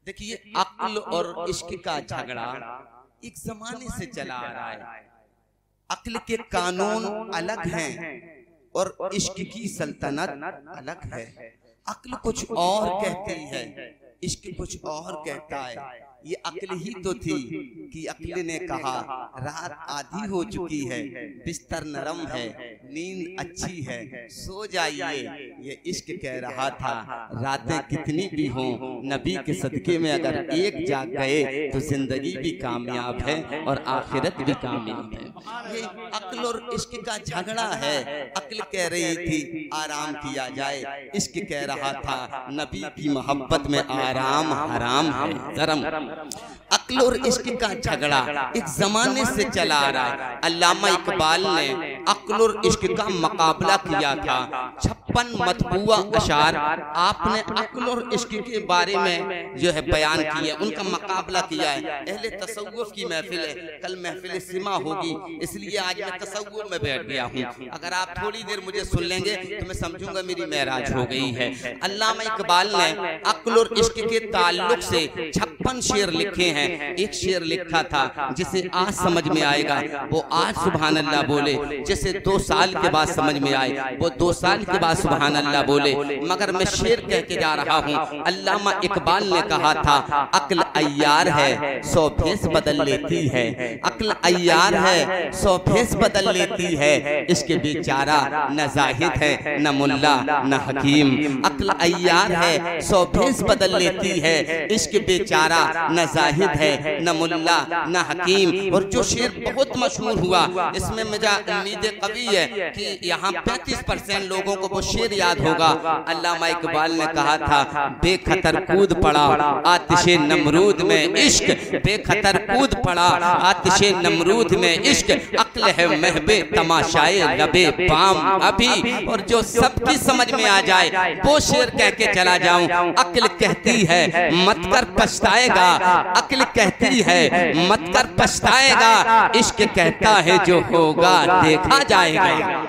देखिए, अक्ल और इश्क का झगड़ा एक जमाने से चला आ रहा है। अक्ल के कानून अलग हैं और इश्क की सल्तनत अलग है। अक्ल कुछ और कहती है, इश्क कुछ और कहता है। ये अक्ल ही तो थी कि अक्ल ने कहा रात आधी हो चुकी है, बिस्तर नरम है, नींद अच्छी है, सो जाइए। ये इश्क कह रहा था रातें कितनी भी हों, नबी के सदके में अगर एक जाग गए तो जिंदगी भी कामयाब है और आखिरत भी कामयाब है। ये अक्ल और इश्क का झगड़ा है। अक्ल कह रही थी आराम किया जाए, इश्क कह रहा था नबी की मोहब्बत में आराम हराम है, धर्म। अक्ल और इश्क का झगड़ा एक जमाने से चला आ रहा है। अल्लामा इकबाल ने अक्ल और इश्क का मुकाबला किया था। 56 मतबूआ अशार आपने अक्ल और इश्क के बारे में जो है बयान किया, उनका मुकाबला किया है। अहले तसव्वुफ की महफिल है, कल महफिल सिमा होगी, इसलिए आज मैं तसव्वुफ में बैठ गया हूँ। अगर आप थोड़ी देर मुझे सुन लेंगे तो मैं समझूंगा मेरी महराज हो गई है। अल्लामा इकबाल ने अक्ल और इश्क के ताल्लुक से 56 शेर लिखे हैं। एक शेर लिखा था जिसे आज समझ में आएगा वो आज सुभान अल्लाह बोले, जिसे 2 साल के बाद समझ में आए वो 2 साल के बाद सुभान अल्लाह बोले। मगर मैं शेर कह के जा रहा हूँ। अल्लामा इकबाल ने कहा था अक्ल अय्यार है 100 भेस बदल लेती है, अक्ल अय्यार है 100 भेस बदल लेती है, इसके बेचारा न जाहिद है न मुल्ला न हकीम। अक्ल अय्यार है 100 भेस बदल लेती है, इसके बेचारा न जाहिद है न मुल्ला न हकीम। और जो शेर बहुत मशहूर हुआ, इसमें मुझे उम्मीद कवी है कि यहाँ 35% लोगों को वो शेर याद होगा। अल्लामा इकबाल ने कहा था बेखतर कूद पड़ा आतिशे नमरूद में इश्क, बेखतर कूद पड़ा आतिशे नमरूद में इश्क, अक्ल है महबे तमाशाए लबे बाम अभी। और जो सबकी समझ में आ जाए वो शेर कह के चला जाऊं। अक्ल कहती है मत कर पछताएगा, अक्ल कहती है मत कर पछताएगा, इश्क कहता है जो होगा देखा जाएगा।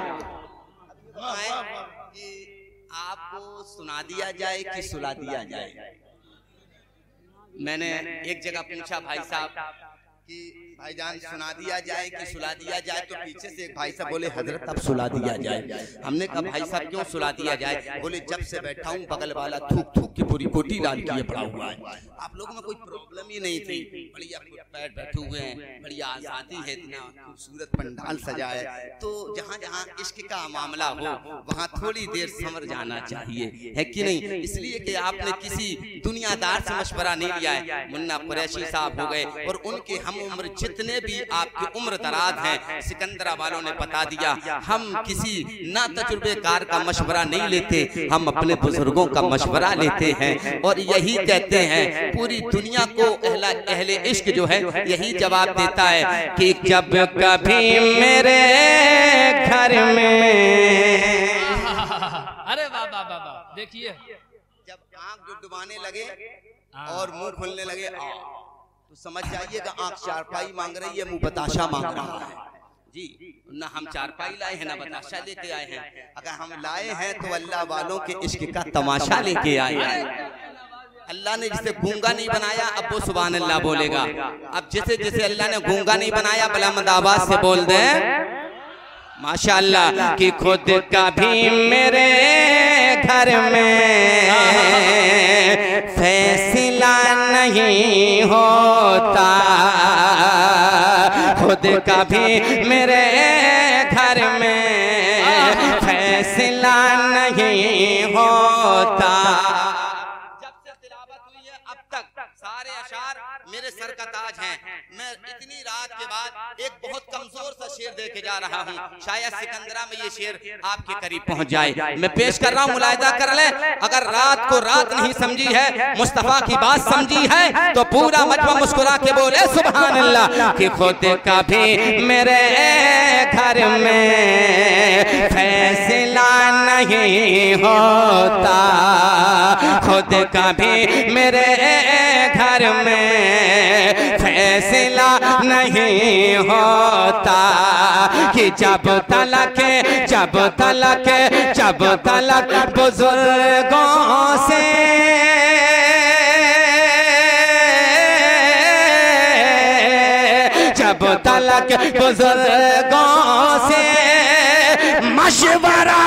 आपको सुना दिया जाए कि सुला दिया जाए? मैंने एक जगह पूछा भाई साहब कि भाईजान सुना दिया जाए कि सुला दिया जाए, तो पीछे से एक भाई साहब बोले हजरत अब सुला दिया जाए। हमने कहा भाई साहब क्यों सुला दिया जाए? बोले जब से बैठा हूँ बगल वाला थूक थूक के पूरी कोटी डाल किए पड़ा हुआ है। आप लोगों में कोई प्रॉब्लम ही नहीं थी, बढ़िया बैठे हुए हैं, बढ़िया आजादी है, इतना खूबसूरत पंडाल सजा है। तो जहाँ जहाँ इश्क का मामला हो वहाँ थोड़ी देर समझ जाना चाहिए, है कि नहीं? इसलिए कि आपने किसी दुनियादार से मशवरा नहीं लिया है। मुन्ना कुरैशी साहब हो गए और उनके हम उम्र जितने भी आपकी उम्र दराज हैं, सिकंदरा वालों ने बता दिया हम किसी ना तजुर्बेकार का मशवरा नहीं लेते, हम अपने बुजुर्गों का मशवरा लेते हैं। और यही कहते हैं पूरी दुनिया को अहले इश्क जो है यही जवाब देता है कि जब कभी मेरे घर में अरे वाह वाह वाह, देखिए जब आंख डुडवाने लगे और मुंह खुलने लगे तो समझ जाइएगा आंख चारपाई मांग रही है, मुंह बताशा मांग रहा है जी। ना हम चारपाई लाए हैं ना बताशा लेके आए हैं। अगर हम लाए हैं तो अल्लाह वालों के इश्क का तमाशा लेके आए हैं। अल्लाह ने जिसे गूंगा नहीं बनाया अब वो सुभान अल्लाह बोलेगा। अब जैसे जैसे अल्लाह ने गूंगा नहीं बनाया बुलंद आवाज से बोल दे माशाअल्लाह कि खुद कभी मेरे घर में फैसला नहीं होता, खुद कभी मेरे घर में फैसला नहीं होता। जब से तिलावत हुई है अब तक सारे अशार मेरे सर का ताज हैं। मैं इतनी रात के बाद एक बहुत कमजोर सा शेर दे के जा रहा हूँ, शायद सिकंदरा में ये शेर आपके करीब पहुंच जाए। मैं पेश कर रहा हूँ, मुलाहिदा कर ले। अगर रात को रात नहीं समझी है, मुस्तफा की बात समझी है तो पूरा मजमा मुस्कुरा के बोले सुभान अल्लाह कि खुद कभी मेरे घर में फैसला नहीं होता, खुद कभी मेरे घर में फैसला नहीं होता कि जब तलक बुजुर्गों से जब तलक बुजुर्गों से मशवरा।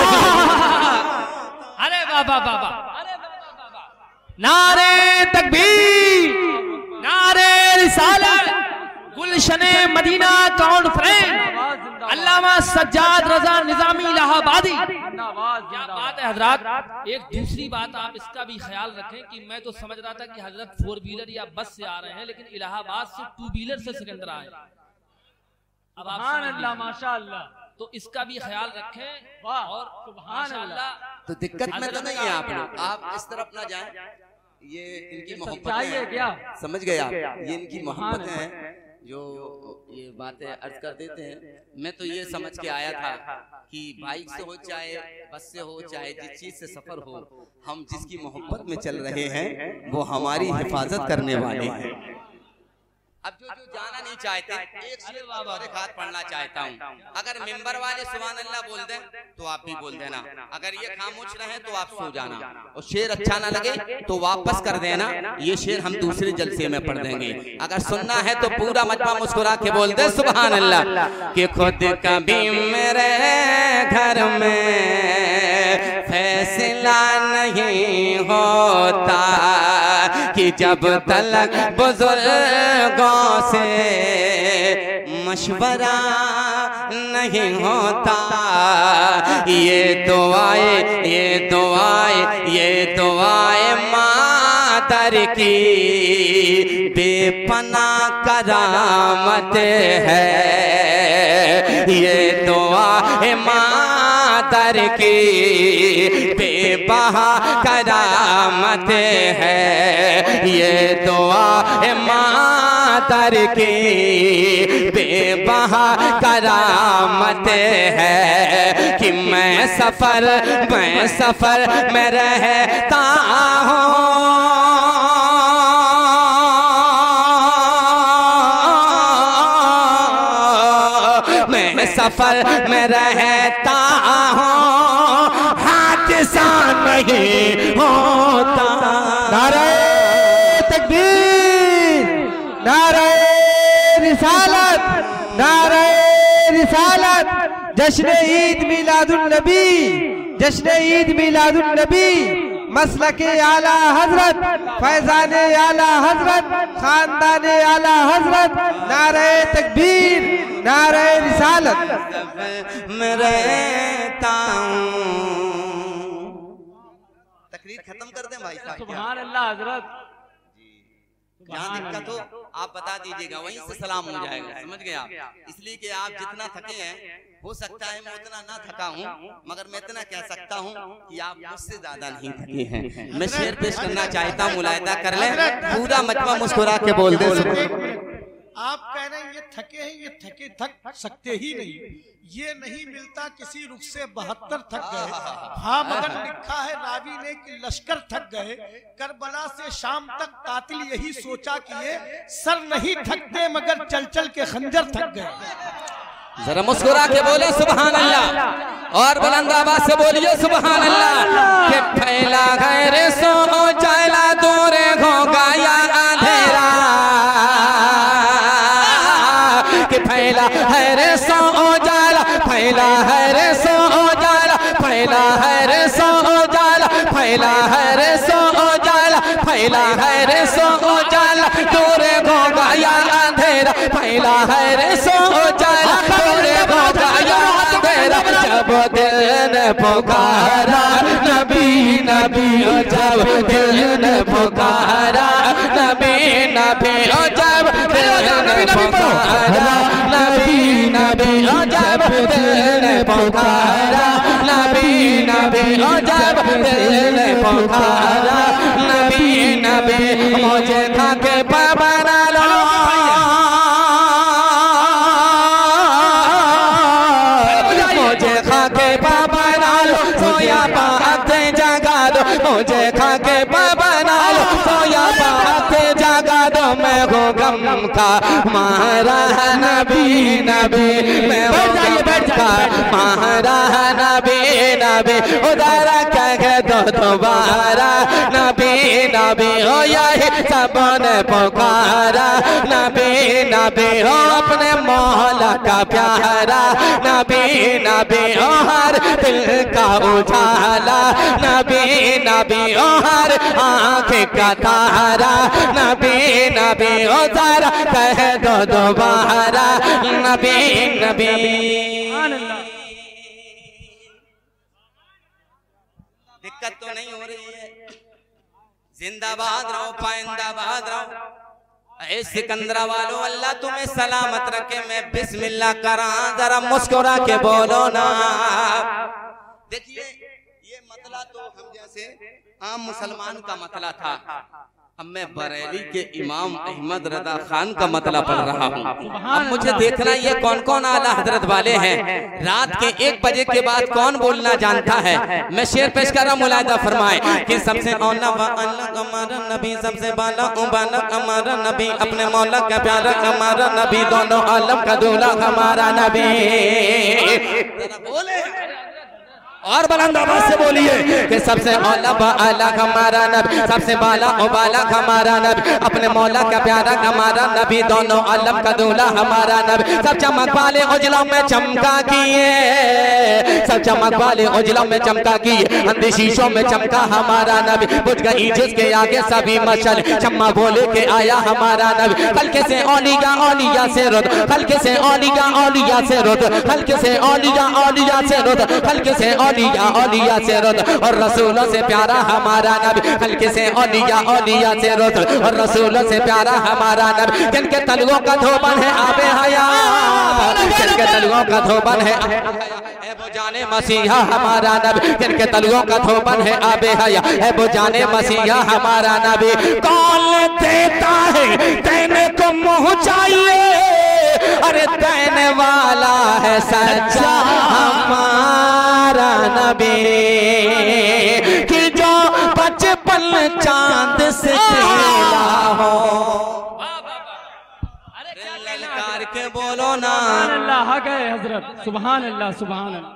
अरे बाबा बाबा, अरे बाबा, नारे तकबीर, नारे रिसालत, गुलशने मदीना कॉन्फ्रेंस, अल्लामा सज्जाद रजा निजामी इलाहाबादी। क्या बात है हजरत। एक दूसरी बात आप इसका भी ख्याल रखें कि मैं तो समझ रहा था कि हजरत 4 व्हीलर या बस से आ रहे हैं, लेकिन इलाहाबाद से 2 व्हीलर से सिकंदर आए। अब आप अल्लाह माशाअल्लाह, तो इसका भी ख्याल रखें। और माशाअल्लाह, तो दिक्कत में तो नहीं है आप लोग, आप इस तरफ ना जाएं, ये इनकी मोहब्बत है क्या, समझ गए आप, ये इनकी मोहब्बत है जो ये बातें अर्ज कर देते हैं। मैं तो ये समझ के आया था कि बाइक से हो चाहे बस से हो चाहे जिस चीज से सफर हो, हम जिसकी मोहब्बत में चल रहे हैं वो हमारी हिफाजत करने वाले हैं। अब जो जाना नहीं चाहते, एक शेर बाबा एक हाथ पढ़ना चाहता हूँ। अगर मिंबर वाले सुभान अल्लाह बोल दें तो आप भी बोल देना, अगर ये खामोश रहे तो आप सो जाना, और शेर अच्छा ना लगे तो वापस कर देना। ये शेर हम दूसरे जलसे में पढ़ देंगे। अगर सुनना है तो पूरा मजमा मुस्कुरा के बोल दे सुभान अल्लाह। कि खुद कभी मेरे घर में फैसला नहीं होता कि जब तलक बुजुर्गों से मशवरा नहीं होता। ये दुआए मादर की बेपना करामत है। ये दुआए मादर की बेबहा करामत है। ये दुआए मादर की बेबहा करामत है कि मैं सफर में रहता हूँ। मैं सफर में रहता हूँ, हादसा नहीं होता। नारे तकबीर, नारे रिसालत, नारे रिसालत। जश्न ईद मिलादुन नबी, जश्न ईद मिलादुन नबी, मसलके आला हजरत, फैजाने आला हजरत, खानदाने आला हजरत। नारे तकबीर, नारे रिसालत। मैं रहता हूँ। तकरीर खत्म कर दें भाई साहब। सुभान अल्लाह हजरत। जहाँ दिक्कत हो आप बता दीजिएगा, वहीं से सलाम हो जाएगा, समझ गए आप। इसलिए कि आप जितना थके हैं, हो सकता है मैं उतना ना थका हूँ, मगर मैं इतना कह सकता हूँ कि आप मुझसे ज्यादा नहीं थके हैं। मैं शेर पेश करना चाहता हूँ, मुलायदा कर ले, पूरा मजमा मुस्कुरा के बोल दे। आप कह रहे हैं ये थके हैं, ये थके थक सकते ही नहीं, ये नहीं मिलता किसी रुख से 72 थक गए। हाँ मगर लिखा है रावी ने कि लश्कर थक गए, करबला से शाम तक कातिल यही सोचा कि ये सर नहीं थकते मगर चल चल के खंजर थक गए। जरा मुस्कुरा के बोले सुभान अल्लाह, और बुलंद आवाज से बोलिए सुभान अल्लाह। कि फैला गैर सो जाला दूरे होगा या अंधेरा, कि फैला है रे सो जाला, फैला है रे सो जाला, फैला है रे सो जाला, फैला है रे सो जाला, फैला है रे सो जाला दूरे होगा या अंधेरा, फैला है रे सो जाला दूरे होगा या अंधेरा। जब दिल ने पुकारा नबी नबी, जब दिल ने पुकारा नबी नबी, जब दिल ने पुकारा नबी नबी, जब दिल ने पुकारा नबी नबी, जब दिल ने पुकारा नबी नबी। मुझे खा के बना लो, मुझे खा के बना लो, सोया बात जगा दो, मुझे खा के बना लो, सोया बात जगा दो। मैं हो गम का मारा नबी नबी, मैं हो गम का मारा नबी नबी। नबी उधर कह दो दोबारा नबी नबी हो यही सबने पुकारा नबी नबी हो अपने मौला का प्यारा नबी नबी हो हर दिल का उजाला नबी नबी हो हर आँख का तारा नबी नबी हो जरा कह दो दोबारा नबी नबी। दिक्कत तो नहीं हो रही है? जिंदाबाद रहो, पाइंदाबाद रहो। ए सिकंदरा वालों, अल्लाह तुम्हें सलामत रखे। मैं बिस्मिल्लाह करा, जरा मुस्कुरा के बोलो ना। देखिए ये मतला तो हम जैसे आम मुसलमान का मतला था, अब मैं बरेली के इमाम अहमद रजा खान का मतला पढ़ रहा हूँ। अब मुझे देखना ये कौन कौन आला हजरत वाले हैं। रात के 1 बजे के बाद कौन बोलना जानता है? मैं शेर पेश कर रहा हूँ, मुलाहिजा फरमाए कि सबसे औला हमारा नबी, सबसे बाला हमारा नबी, अपने मौला का प्यारा हमारा नबी, दोनों आलम का दूल्हा हमारा नबी। बोले और बुलंद आवाज से बोलिए कि सबसे औला बाला हमारा नबी, सबसे बाला उबाला हमारा नबी, अपने मौला का प्यारा हमारा नबी, दोनों आलम का दूल्हा हमारा नबी। सब चमक वाले उजलों में चमका किए, सब चमक वाले उजलों में चमका किए, अंधी शीशों में चमका हमारा नबी। बुझ गई जिसके आगे सभी मशल, शम्मा बोले के आया हमारा नबी। हल्के से औलिया औलिया से रुद, हल्के से औलिया औलिया से रुद, हल्के से औलिया औलिया से रुद, हल्के से औलिया औलिया से रुद, और रसूलों से प्यारा हमारा नबी। हल्के से औलिया औलिया से रुद, और रसूलों से प्यारा हमारा नबी। जिनके तलवों का धोबन है आबे हयात, जिनके तलवों का धोबन है वो जाने मसीहा हमारा नबी, जिनके तलवों का धोबन है आबे हया है वो जाने मसीहा हमारा नबी। कौन देता है देने को मुँह चाहिए, अरे देने वाला है सच्चा हमारा नबी, कि जो बचपन चांद से खेला हो। ललकार के बोलो ना अल्लाह गए हजरत, सुभान अल्लाह सुभान अल्लाह।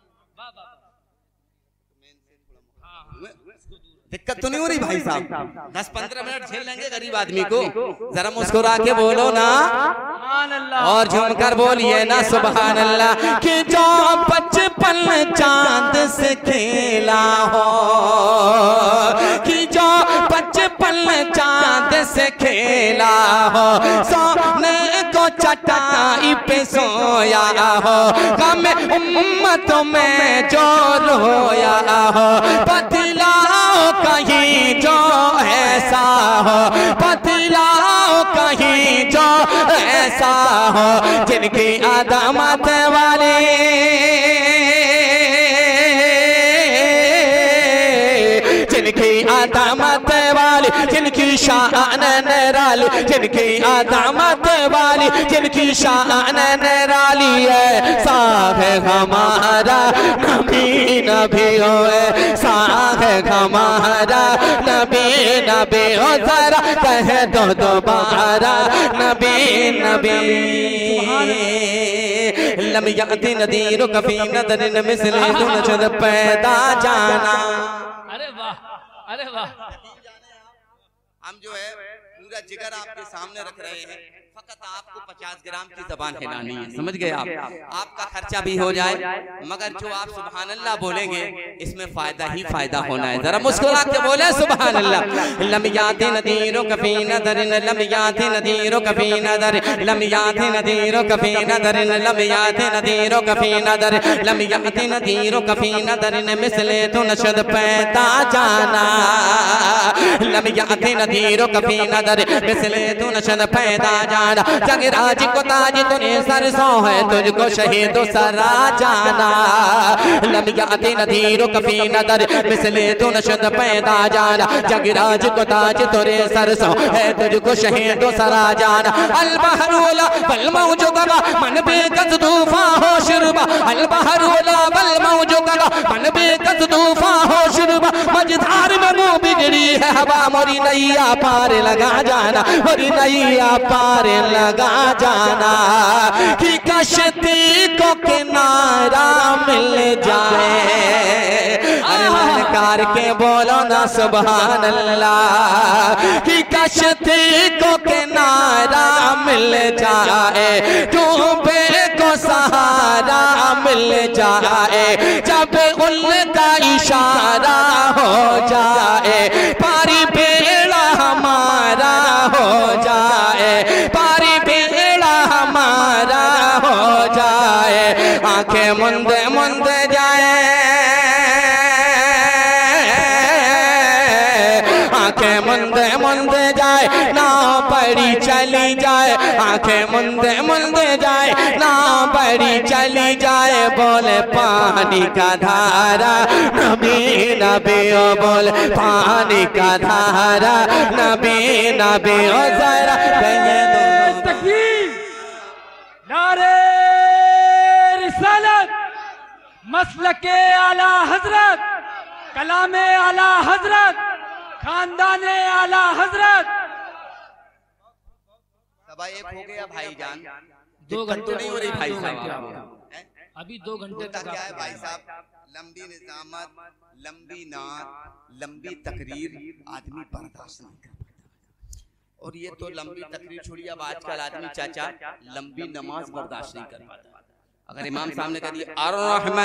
दिक्कत तो नहीं हो रही भाई साहब? 10-15 मिनट झेल लेंगे गरीब आदमी को। जरा मुस्कुरा के बोलो ना और झूमकर बोलिए ना सुभान अल्लाह। कि जो बचपन चांद से खेला हो, कि जो बचपन चांद से खेला हो, सोने को चटाई पे सोया हो, हमें उम्मतों में जो रोया हो, बदलाओ कहीं जो ऐसा हो, बदलाओ कहीं जो ऐसा हो, जिनकी आदमत वाले, जिनकी आदमत वाली, जिनकी शान निराली, जिनकी आदमत वाली, जिनकी शान निराली है। साथ हमारा नबी नबी हो, साथ हमारा नबी नबी हो, जरा कह दो दोबारा नबी नबी। लम याति नदीर कफी नदरिन मिसले दुनशद पैदा जाना। अरे वाह, अरे वाह। हम जो है पूरा जिगर आपके सामने रख रहे हैं, फकत आपको 50 ग्राम की जबान हिलानी है, समझ गए आप? आपका खर्चा भी हो जाए, मगर जो आप सुभान अल्लाह बोलेंगे इसमें फायदा ही फायदा होना है। जरा मुस्कुरा के बोले सुभान अल्लाह। लम याति नदीरो कफी नदरिन, लम याति नदीरो कफी नदर, लम याति नदीरो कफी नदरिन, लम याति नदीरो कफी नदर, लम याति नदीरो कफी नदरिन मिसले तो नशद पैदा जाना। लम याति नदीरो कफी नदर मिसले तो नशद पैदा जाना। जगराज को ताज तूने सरसों है, तुझको शहीदों सरा जाना। लम याति नदीरो कफी नदर मिसले तो नशद पैदा जाना। जगराज को ताज तूने सरसों है, तुझको शहीदों सरा जाना। अल बहरुला बल मौजो गवा मन बेकस तूफा हो शुरुबा, अल बहरुला बल मौजो गवा मन बेकस तूफा हो शुरुबा। मझधार में मुबिन बेड़ी है हवा मोरी नैया पार लगा जाना, मोरी नैया पार लगा जाना। कि कश्ती को किनारा मिल जाए, अरे ललकार के बोलो ना सुभान अल्लाह। कि कश्ती को किनारा मिल जाए, डूबे को सहारा मिल जाए, जब उनका इशारा हो जाए, पारी बेड़ा हमारा हो जाए, पारी बेड़ा हमारा हो जाए। आंखें मुंदे मुंदे जाए, आंखें मुंदे मुंदे जाए, नाव पड़ी चली जाए, आंखें मुंदे मुंदे जाए, नाव पड़ी चली जाए। बोले पानी का धारा नबी नबी ओ बोले पानी का धारा नबी नबी ओ जरा कहे दो तकबीर, नारे रिसालत, मसलके आला हजरत, कलामे आला हजरत, खानदाने आला हजरत। सभा एक हो गया भाईजान, 2 घंटे नहीं हो रही भाई साहब, अभी 2 घंटे होता क्या है भाई साहब, लंबी निजामत, लंबी नात, लंबी तकरीर आदमी बर्दाश्त नहीं कर पाता। और ये तो लंबी तकरीर छोड़िए, अब आजकल आदमी चाचा लंबी नमाज बर्दाश्त नहीं कर पाता। अगर इमाम सामने कह दिया अर्रहमान,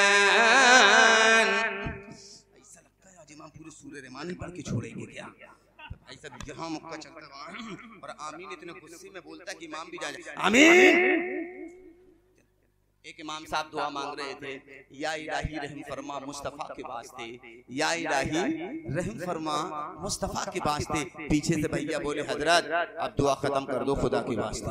ऐसा लगता है आज इमाम पूरे सूरह रहमान ही पढ़ के छोड़ेंगे क्या। भाई साहब यहाँ मुक्का चलता और आमीन इतने गुस्से में बोलता कि इमाम भी जाए आमीन। एक इमाम साहब दुआ मांग रहे थे, या इलाही रहम फरमा मुस्तफा के वास्ते, या इलाही रहम फरमा मुस्तफा के वास्ते। पीछे से भैया बोले हजरत अब दुआ खत्म कर दो खुदा के वास्ते।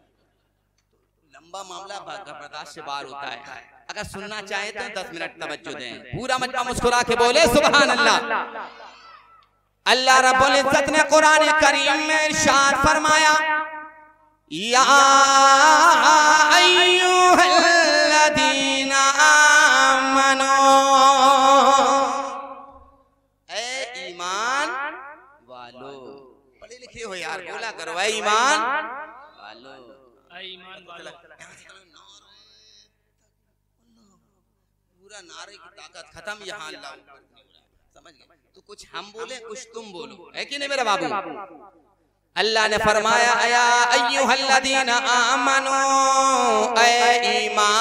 लंबा मामला बर्दाश्त से बाहर होता है। अगर सुनना चाहे तो 10 मिनट तवज्जो दें। पूरा मजमा मुस्कुरा के बोले सुभान अल्लाह। अल्लाह रब्बुल इज्जत ने कुरान करीम में इरशाद फरमाया, या अय्युहल्लज़ीना आमनू, ए ईमान वालो। पढ़े लिखे हो यार, बोला करो ए ईमान वालो, ईमान वालो। पूरा नारे की ताकत खत्म यहाँ अल्लाह, समझ गए। तो कुछ हम बोले कुछ तुम बोलो, है कि नहीं मेरा बाबू। अल्लाह ने फरमाया या अय्युहल्लज़ीना आमनू, ए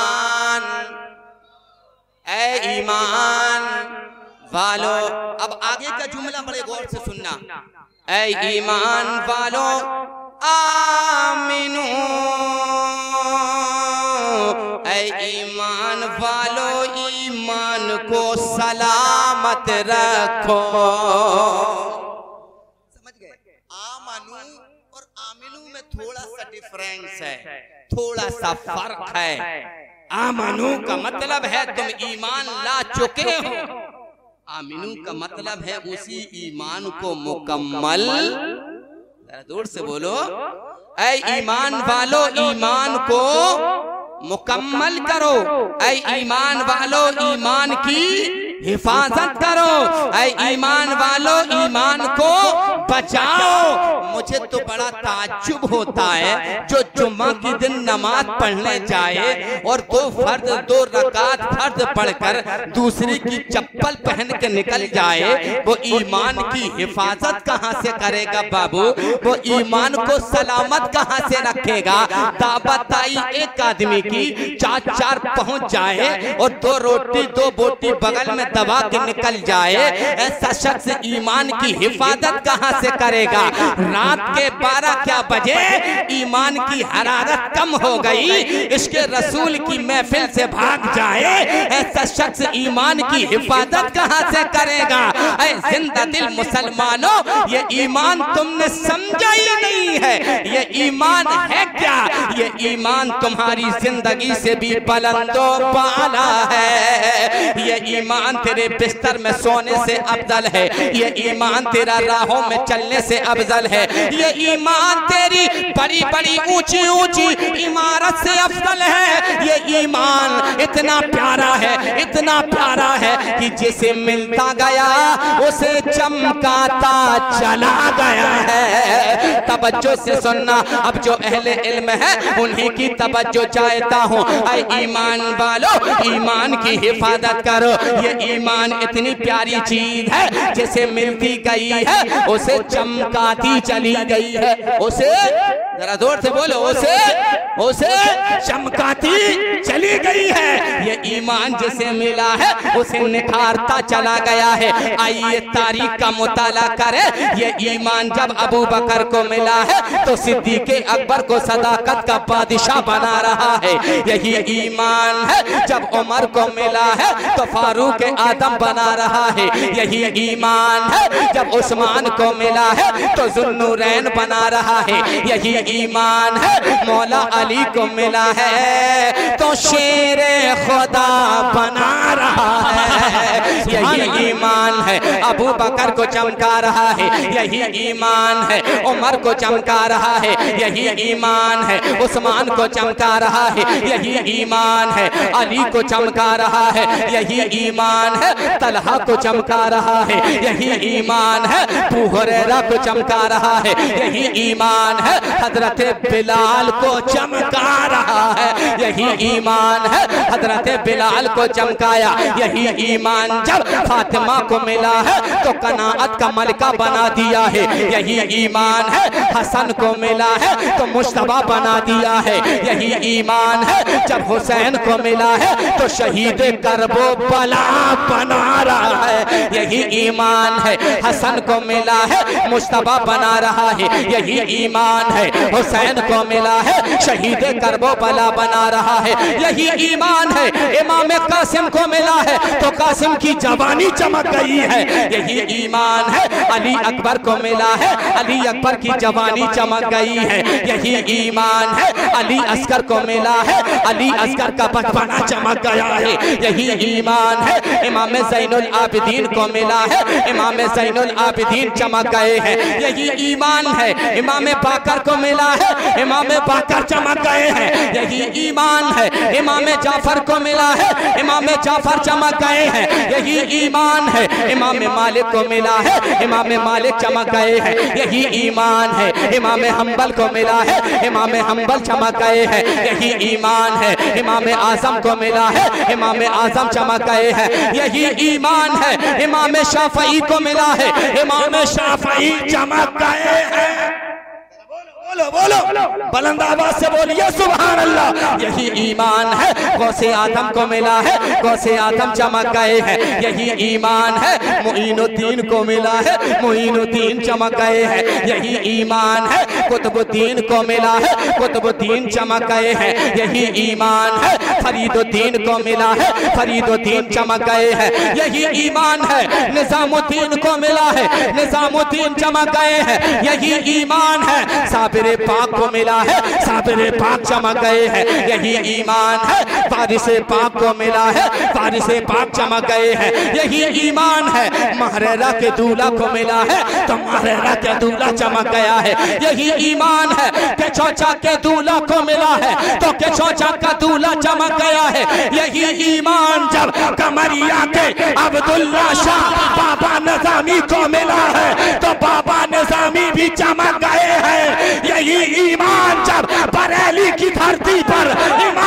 ईमान वालो। अब आगे का जुमला बड़े गौर से सुनना, ए ईमान वालो आमिनू, ए ईमान वालो ईमान को सलामत रखो। थोड़ा सा डिफरेंस है, थोड़ा सा फर्क है। आमनू का मतलब है तुम ईमान ला चुके हो, आमिनू का मतलब है उसी ईमान को मुकम्मल, जरा दूर से बोलो, ऐ ईमान वालो ईमान को मुकम्मल करो, ऐ ईमान वालो ईमान की हिफाजत करो, ऐ ईमान वालो ईमान को बचाओ। मुझे तो बड़ा ताज्जुब होता है जो जुम्मा की दिन नमाज पढ़ने जाए और 2 रकात फर्ज पढ़कर दूसरी की चप्पल पहन के निकल जाए। वो ईमान की हिफाजत कहाँ से करेगा बाबू, वो ईमान को सलामत कहाँ से रखेगा। दावत आई एक आदमी की, 4 पहुंच जाए और 2 रोटी 2 बोटी बगल में दबा के निकल जाए, ऐसा शख्स ईमान की हिफाजत कहाँ से करेगा। रात के 12 क्या बजे ईमान की हरारत कम हो गई, इसके रसूल की महफिल से भाग जाए, ऐसा शख्स ईमान की हिफाजत कहाँ से करेगा। ऐ जिंदा दिल मुसलमानों, ये ईमान तुमने समझा ही नहीं है। ये ईमान है क्या, ये ईमान तुम्हारी जिंदगी से भी बुलंदो बाला है। ये ईमान तेरे बिस्तर में सोने से अफजल है, ये ईमान तेरा राहों में चलने से अफजल है, ये ईमान तेरी बड़ी बड़ी ऊंची ऊंची इमारत से अफजल है। ये ईमान इतना प्यारा है, इतना प्यारा है कि जिसे मिलता गया उसे चमकाता चला गया है। तवज्जो से सुनना, अब जो अहले इल्म है उन्हीं की तवज्जो चाहता हूँ। ऐ ईमान वालो, ईमान की हिफाजत करो। ये ईमान इतनी प्यारी चीज है, जिसे मिलती गई है उसे चमकाती चली गई है। उसे जरा जोर से बोलो, उसे चमकाती चली गई है। ये ईमान जिसे मिला है उसे निखारता चला गया है। आइए तारीख का मुताला करें। ये ईमान जब अबू बकर को मिला है तो सिद्दीक़ अकबर को सदाकत का बादशाह बना रहा है। यही ईमान है जब उमर को मिला है तो फारूक आदम बना रहा है। यही ईमान है जब उस्मान को मिला है तो ज़ुन्नूरैन बना रहा है। यही ईमान है मौला अली को मिला है तो शेरे खुदा बना रहा है। यही ईमान है अबू बकर को चमका रहा है। यही ईमान है उमर को चमका रहा है। यही ईमान है उस्मान को चमका रहा है। यही ईमान है अली को चमका रहा है। यही ईमान है तलहा को चमका रहा है। यही ईमान है अबू हुरैरा को चमका रहा है। यही ईमान है हजरत बिलाल को चमका रहा है। यही ईमान है हजरत बिलाल को चमकाया। यही ईमान जब फातिमा को मिला है तो कनाअत का मलिका बना दिया है। यही ईमान है हसन को मिला है तो मुश्तबा बना दिया है। यही ईमान है जब हुसैन को मिला है तो शहीद करबो बला बना रहा है। यही ईमान है हसन को मिला है मुश्तबा बना रहा है। यही ईमान है हुसैन को मिला है शहीद करबो बला बना रहा है। यही ईमान है इमाम कासिम को मिला है तो कासिम की जवानी चमक गई है। यही ईमान है अली अकबर को मिला है अली अकबर की जवानी चमक गई है। यही ईमान है अली असगर को मिला है अली असगर का बचपना चमक गया है। यही ईमान है इमाम ज़ैनुल आबिदीन को मिला है इमाम ज़ैनुल आबिदीन चमक गए हैं। यही ईमान है इमाम बाकर को मिला है इमाम बाकर चमक गए हैं। यही ईमान है इमाम जाफर को मिला है इमाम जाफर चमक गए हैं। यही ईमान है इमाम मालिक को मिला है इमाम मालिक चमक गए हैं। यही ईमान है इमाम हम्बल को मिला है इमाम हम्बल चमक गए हैं। यही ईमान है इमाम आजम को मिला है इमाम आजम चमक गए हैं। यही ईमान है इमाम शाफई को मिला है इमाम शाफई चमक गए हैं। बोलो बोलो बुलंद आवाज से बोलिए सुभान अल्लाह। यही ईमान है गौसे आदम को मिला है गौसे आदम चमक गए हैं। यही ईमान है मुईनुद्दीन को मिला है मुईनुद्दीन चमक गए हैं। यही ईमान है कुतुबुद्दीन को मिला है कुतुबुद्दीन चमक गए हैं। यही ईमान है फरीदुद्दीन को मिला है फरीदुद्दीन चमक गए हैं। यही ईमान है निजामुद्दीन को मिला है निजामुद्दीन चमक गए हैं। यही ईमान है साबिर पाक को मिला है साबिर पाक चमक गए हैं। यही ईमान है वारिस पाक को मिला है वारिस पाक चमक गए हैं। यही ईमान है महरेरा के दूल्हा को मिला है तो महरेरा के दूल्हा चमक गया है। यही ईमान है के चौचा के दूल्हा को मिला है तो के चौचा का दूल्हा चमक गया है। यही ईमान जब कमरिया के अब्दुल्ला शाह बाबा निजामी को मिला है तो बाबा निजामी भी चमक गए हैं। यही ईमान जब बरेली की धरती पर